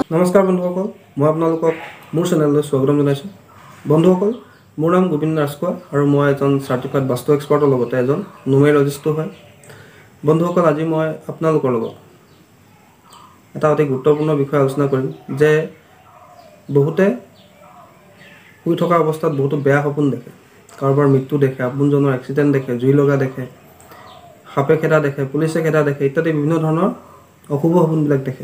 নমস্কাৰ বন্ধুসকল, মই আপোনালোকক মোৰ চেনেললৈ স্বাগতম জনাইছোঁ। বন্ধুসকল, মোৰ নাম গোবিন্দ ৰাজখোৱা আৰু মই এজন চাৰ্টিফাইড বাস্তু এক্সপাৰ্টৰ লগতে এজন নুমেৰলজিষ্টো হয়। বন্ধুসকল, আজি মই আপোনালোকৰ লগত এটা অতি গুৰুত্বপূৰ্ণ বিষয় আলোচনা কৰিম যে বহুতে শুই থকা অৱস্থাত বহুতো বেয়া সপোন দেখে। কাৰোবাৰ মৃত্যু দেখে, আপোনজনৰ এক্সিডেণ্ট দেখে, জুই লগা দেখে, সাপে খেদা দেখে, পুলিচে খেদা দেখে ইত্যাদি বিভিন্ন ধৰণৰ অশুভ সপোনবিলাক দেখে।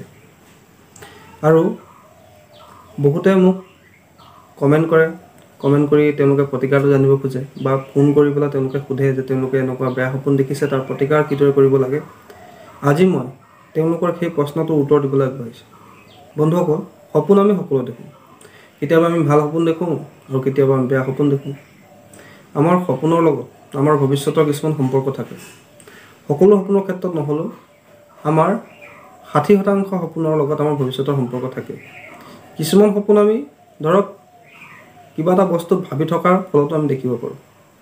আৰু বহুতে মোক কমেণ্ট কৰি তেওঁলোকে প্ৰতিকাৰটো জানিব খোজে বা ফোন কৰি পেলাই তেওঁলোকে সোধে যে তেওঁলোকে এনেকুৱা বেয়া সপোন দেখিছে, তাৰ প্ৰতিকাৰ কিদৰে কৰিব লাগে। আজি মই তেওঁলোকৰ সেই প্ৰশ্নটোৰ উত্তৰ দিবলৈ আগবাঢ়িছোঁ। বন্ধুসকল, সপোন আমি সকলো দেখোঁ। কেতিয়াবা আমি ভাল সপোন দেখোঁ আৰু কেতিয়াবা আমি বেয়া সপোন দেখোঁ। আমাৰ সপোনৰ লগত আমাৰ ভৱিষ্যতৰ কিছুমান সম্পৰ্ক থাকে। সকলো সপোনৰ ক্ষেত্ৰত নহ'লেও আমাৰ 60% সপোনৰ লগত আমাৰ ভৱিষ্যতৰ সম্পৰ্ক থাকে। কিছুমান সপোন আমি ধৰক কিবা এটা বস্তু ভাবি থকাৰ ফলতো আমি দেখিব পাৰোঁ,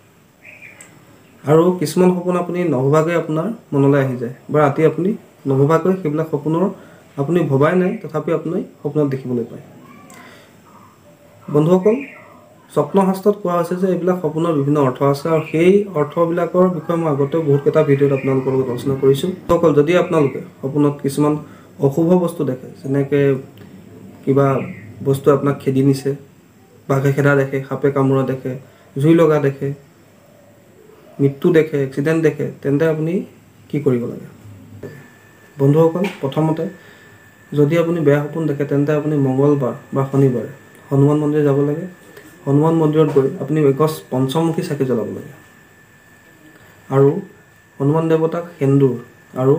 আৰু কিছুমান সপোন আপুনি নভবাকৈ আপোনাৰ মনলৈ আহি যায় বা ৰাতি আপুনি নভবাকৈ সেইবিলাক সপোনৰ আপুনি ভবাই নাই তথাপি আপুনি সপোনত দেখিবলৈ পায়। বন্ধুসকল, স্বপ্নশাস্ত্ৰত কোৱা হৈছে যে এইবিলাক সপোনৰ বিভিন্ন অৰ্থ আছে আৰু সেই অৰ্থবিলাকৰ বিষয়ে মই আগতেও বহুতকেইটা ভিডিঅ'ত আপোনালোকৰ লগত আলোচনা কৰিছোঁ। অকল যদি আপোনালোকে সপোনত কিছুমান অশুভ বস্তু দেখে, যেনেকৈ কিবা বস্তু আপোনাক খেদি নিছে, বাঘে খেদা দেখে, সাপে কামোৰা দেখে, জুই লগা দেখে, মৃত্যু দেখে, এক্সিডেণ্ট দেখে, তেন্তে আপুনি কি কৰিব লাগে? বন্ধুসকল, প্ৰথমতে যদি আপুনি বেয়া সপোন দেখে তেন্তে আপুনি মঙলবাৰ বা শনিবাৰে হনুমান মন্দিৰ যাব লাগে। হনুমান মন্দিৰত গৈ আপুনি এগছ পঞ্চমুখী চাকি জ্বলাব লাগে আৰু হনুমান দেৱতাক সেন্দুৰ আৰু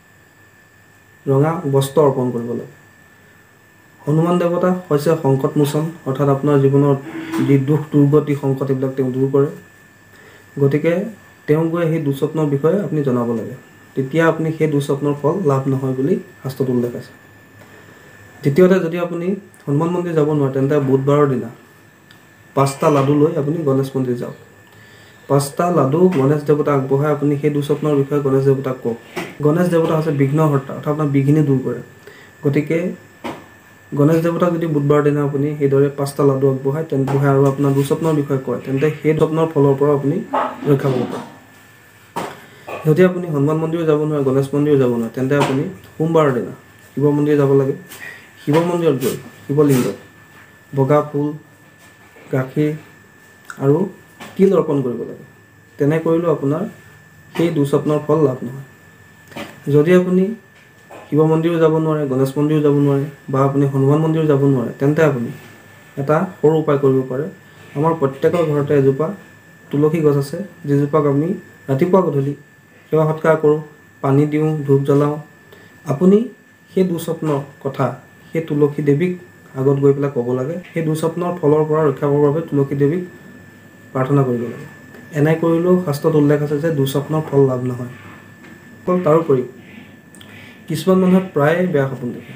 ৰঙা বস্ত্ৰ অৰ্পণ কৰিব লাগে। হনুমান দেৱতা হৈছে সংকটমোচন, অৰ্থাৎ আপোনাৰ জীৱনৰ যি দুখ দুৰ্গতি সংকট এইবিলাক তেওঁ দূৰ কৰে। গতিকে তেওঁ গৈ সেই দুঃস্বপ্নৰ বিষয়ে আপুনি জনাব লাগে। তেতিয়া আপুনি সেই দুঃস্বপ্নৰ ফল লাভ নহয় বুলি শাস্ত্ৰত উল্লেখ আছে। দ্বিতীয়তে, যদি আপুনি হনুমান মন্দিৰ যাব নোৱাৰে তেন্তে বুধবাৰৰ দিনা 5টা লাডু লৈ আপুনি গণেশ মন্দিৰ যাওক। 5টা লাডু গণেশ দেৱতাক আগবঢ়াই আপুনি সেই দুঃস্বপ্নৰ বিষয়ে গণেশ দেৱতাক কওক। গণেশ দেৱতা হৈছে বিঘ্নহৰ্তা, অৰ্থাৎ আপোনাৰ বিঘিনি দূৰ কৰে। গতিকে গণেশ দেৱতাক যদি বুধবাৰৰ দিনা আপুনি সেইদৰে 5টা লাডু আগবঢ়ায় আৰু আপোনাৰ দুঃস্বপ্নৰ বিষয়ে কয়, তেন্তে সেই স্বপ্নৰ ফলৰ পৰা আপুনি ৰক্ষা পাব পাৰে। যদি আপুনি হনুমান মন্দিৰো যাব নোৱাৰে, গণেশ মন্দিৰো যাব নোৱাৰে, তেন্তে আপুনি সোমবাৰৰ দিনা শিৱ মন্দিৰ যাব লাগে। শিৱ মন্দিৰত গৈ শিৱলিংগত বগা ফুল, গাখীৰ আৰু তিল অৰ্পণ কৰিব লাগে। তেনে কৰিলেও আপোনাৰ সেই দুঃস্বপ্নৰ ফল লাভ নহয়। যদি আপুনি শিৱ মন্দিৰো যাব নোৱাৰে, গণেশ মন্দিৰো যাব নোৱাৰে বা আপুনি হনুমান মন্দিৰো যাব নোৱাৰে, তেন্তে আপুনি এটা সৰু উপায় কৰিব পাৰে। আমাৰ প্ৰত্যেকৰ ঘৰতে এজোপা তুলসী গছ আছে, যিজোপাক আমি ৰাতিপুৱা গধূলি সেৱা সৎকাৰ কৰোঁ, পানী দিওঁ, ধূপ জ্বলাওঁ। আপুনি সেই দুঃস্বপ্নৰ কথা সেই তুলসী দেৱীক আগত গৈ পেলাই ক'ব লাগে। সেই দুঃস্বপ্নৰ ফলৰ পৰা ৰক্ষা পাবৰ বাবে তুলসী দেৱীক প্ৰাৰ্থনা কৰিব লাগে। এনে কৰিলেও শাস্ত্ৰত উল্লেখ আছে যে দুঃস্বপ্নৰ ফল লাভ নহয়। তাৰোপৰি কিছুমান মানুহে প্ৰায় বেয়া সপোন দেখে।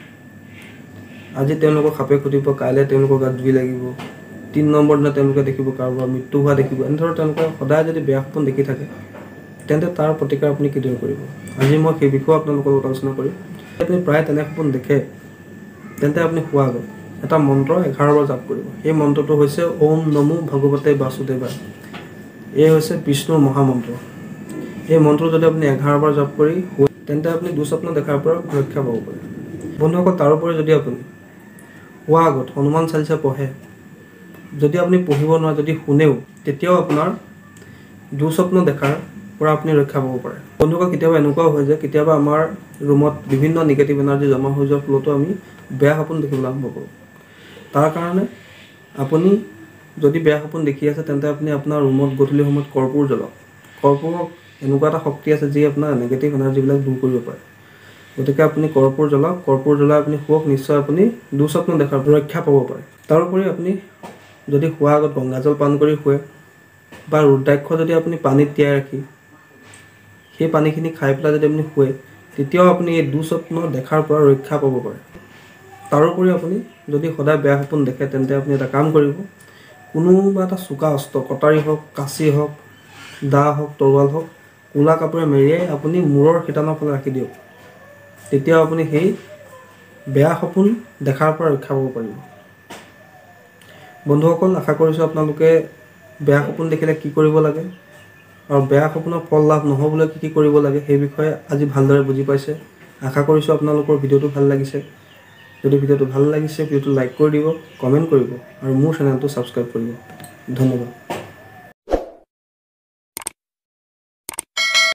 আজি তেওঁলোকক সাপে খুটিব, কাইলৈ তেওঁলোকৰ গাত জুই লাগিব, 3 নম্বৰ দিনা তেওঁলোকে দেখিব কাৰোবাৰ মৃত্যু হোৱা দেখিব। এনেদৰে তেওঁলোকে সদায় যদি বেয়া সপোন দেখি থাকে তেন্তে তাৰ প্ৰতিকাৰ আপুনি কিদৰে কৰিব? আজি মই সেই বিষয়ে আপোনালোকৰ লগত আলোচনা কৰিম। আপুনি প্ৰায় তেনে সপোন দেখে তেন্তে আপুনি শোৱাৰ আগত এটা মন্ত্ৰ 11 বাৰ জাপ কৰিব। সেই মন্ত্ৰটো হৈছে ওম নমো ভগৱতে বাসুদেৱায়। এই হৈছে বিষ্ণুৰ মহামন্ত্ৰ। এই মন্ত্ৰ যদি আপুনি 11 বাৰ জাপ কৰি তেন্তে আপুনি দুঃস্বপ্ন দেখাৰ পৰা ৰক্ষা পাব পাৰে। বন্ধুসকল, তাৰোপৰি যদি আপুনি শোৱাৰ আগত হনুমান চালিচা পঢ়ে, যদি আপুনি পঢ়িব নোৱাৰে, যদি শুনেও, তেতিয়াও আপোনাৰ দুঃস্বপ্ন দেখাৰ পৰা আপুনি ৰক্ষা পাব পাৰে। বন্ধুসকল, কেতিয়াবা এনেকুৱাও হয় যে কেতিয়াবা আমাৰ ৰুমত বিভিন্ন নিগেটিভ এনাৰ্জি জমা হৈ যোৱাৰ ফলতো আমি বেয়া সপোন দেখিবলৈ আৰম্ভ কৰোঁ। তাৰ কাৰণে আপুনি যদি বেয়া সপোন দেখি আছে তেন্তে আপুনি আপোনাৰ ৰুমত গধূলি সময়ত কৰ্পূৰ জ্বলাওক। কৰ্পূৰৰ এনেকুৱা এটা শক্তি আছে যি আপোনাৰ নিগেটিভ এনাৰ্জিবিলাক দূৰ কৰিব পাৰে। গতিকে আপুনি কৰ্পূৰ জ্বলাওক, কৰ্পূৰ জ্বলাই আপুনি শুৱক, নিশ্চয় আপুনি দুঃস্বপ্ন দেখাৰ পৰা ৰক্ষা পাব পাৰে। তাৰোপৰি আপুনি যদি শোৱাৰ আগত গংগাজল পান কৰি শুৱে বা ৰুদ্ৰাক্ষ যদি আপুনি পানীত তিয়াই ৰাখি সেই পানীখিনি খাই পেলাই যদি আপুনি শুৱে, তেতিয়াও আপুনি এই দুঃস্বপ্ন দেখাৰ পৰা ৰক্ষা পাব পাৰে। তাৰোপৰি আপুনি যদি সদায় বেয়া সপোন দেখে তেন্তে আপুনি এটা কাম কৰিব, কোনোবা এটা চোকা অস্ত্ৰ, কটাৰী হওক, কাঁচি হওক, দা হওক, তৰোৱাল হওক, ক'লা কাপোৰে মেৰিয়াই আপুনি মূৰৰ শিতানৰ ফালে ৰাখি দিয়ক। তেতিয়াও আপুনি সেই বেয়া সপোন দেখাৰ পৰা ৰক্ষা পাব পাৰিব। বন্ধুসকল, আশা কৰিছোঁ আপোনালোকে বেয়া সপোন দেখিলে কি কৰিব লাগে আৰু বেয়া সপোনৰ ফল লাভ নহ'বলৈ কি কৰিব লাগে সেই বিষয়ে আজি ভালদৰে বুজি পাইছে। আশা কৰিছোঁ আপোনালোকৰ ভিডিঅ'টো ভাল লাগিছে। যদি ভিডিঅ'টো ভাল লাগিছে ভিডিঅ'টো লাইক কৰি দিব, কমেণ্ট কৰিব আৰু মোৰ চেনেলটো ছাবস্ক্ৰাইব কৰিব। ধন্যবাদ।